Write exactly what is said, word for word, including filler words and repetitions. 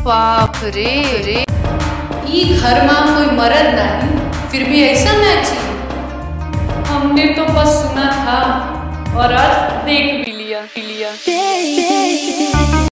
बाप रे रे, ई घर में कोई मर्द नहीं, फिर भी ऐसा नाची। हमने तो बस सुना था और आज देख भी लिया, भी लिया।